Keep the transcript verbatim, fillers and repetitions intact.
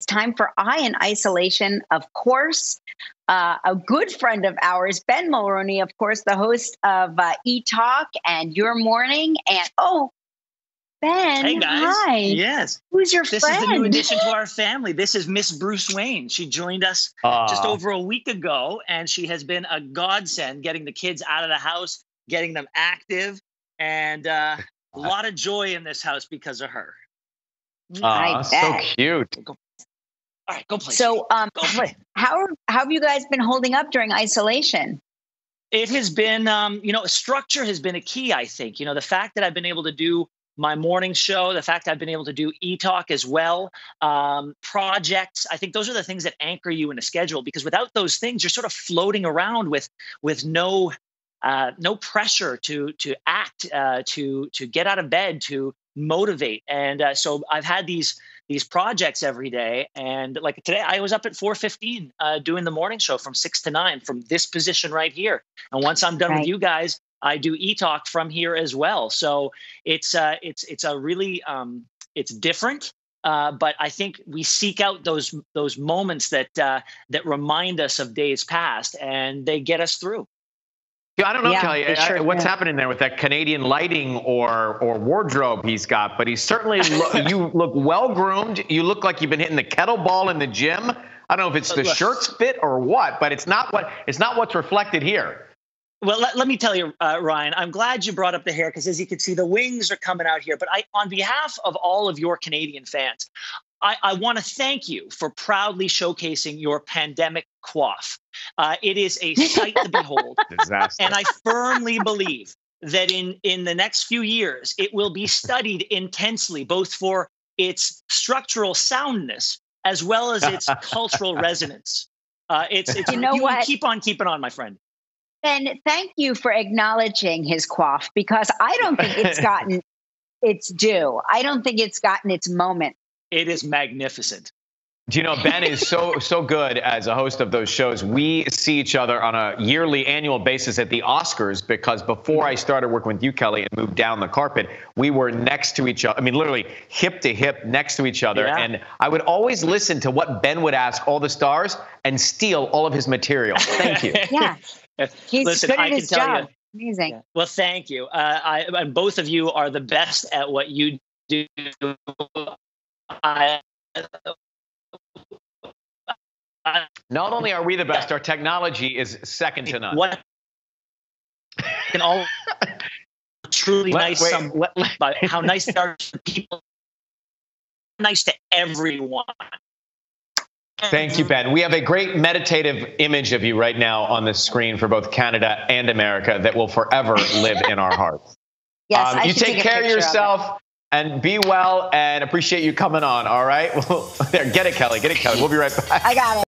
time for Eye in Isolation. Of course, uh, a good friend of ours, Ben Mulroney, of course, the host of uh, E-Talk and Your Morning. And oh, Ben, hey guys. hi. Yes. Who's your this friend? This is the new addition to our family. This is Miss Bruce Wayne. She joined us uh. just over a week ago, and she has been a godsend getting the kids out of the house, getting them active, and uh, a lot of joy in this house because of her. Oh, so cute. Go. All right, go play. So, um, go play. How, how have you guys been holding up during isolation? It has been, um, you know, structure has been a key, I think. You know, the fact that I've been able to do my morning show, the fact I've been able to do E-Talk as well, um, projects, I think those are the things that anchor you in a schedule, because without those things, you're sort of floating around with with no uh, no pressure to to act, uh, to to get out of bed, to motivate. And uh, so I've had these these projects every day. And like today, I was up at four fifteen uh, doing the morning show from six to nine from this position right here. And once I'm done right. with you guys, I do E-Talk from here as well. So it's uh, it's it's a really um, it's different, uh, but I think we seek out those those moments that uh, that remind us of days past, and they get us through. Yeah, I don't know, yeah, Kelly, sure I, what's do. happening there with that Canadian lighting or or wardrobe he's got, but he's certainly lo- you look well groomed. You look like you've been hitting the kettleball in the gym. I don't know if it's the shirts fit or what, but it's not what it's not what's reflected here. Well, let, let me tell you, uh, Ryan, I'm glad you brought up the hair, because as you can see, the wings are coming out here. But I, on behalf of all of your Canadian fans, I, I want to thank you for proudly showcasing your pandemic coif. Uh, it is a sight to behold. Disaster. And I firmly believe that in, in the next few years, it will be studied intensely, both for its structural soundness as well as its cultural resonance. Uh, it's, it's you know you what? Keep on keeping on, my friend. And thank you for acknowledging his coif, because I don't think it's gotten its due. I don't think it's gotten its moment. It is magnificent. Do you know, Ben is so, so good as a host of those shows. We see each other on a yearly, annual basis at the Oscars, because before I started working with you, Kelly, and moved down the carpet, we were next to each other. I mean, literally hip to hip next to each other. Yeah. And I would always listen to what Ben would ask all the stars and steal all of his material. Thank you. Yeah. He's Listen, good at I can his tell job. you. Amazing. Yeah. Well, thank you. Uh, I, and both of you are the best at what you do. I, I, Not only are we the best, our technology is second to none. What can all truly Let- nice wait, some, let- let- but how nice they are to people, nice to everyone. Thank you, Ben. We have a great meditative image of you right now on the screen for both Canada and America that will forever live in our hearts. Yes, Um, I you should take take a care of picture of yourself and be well, and appreciate you coming on. All right. Well, there, get it, Kelly. Get it, Kelly. We'll be right back. I got it.